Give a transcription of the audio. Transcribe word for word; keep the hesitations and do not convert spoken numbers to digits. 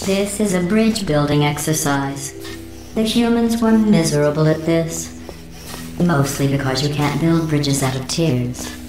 This is a bridge building exercise. The humans were miserable at this. Mostly because you can't build bridges out of tears.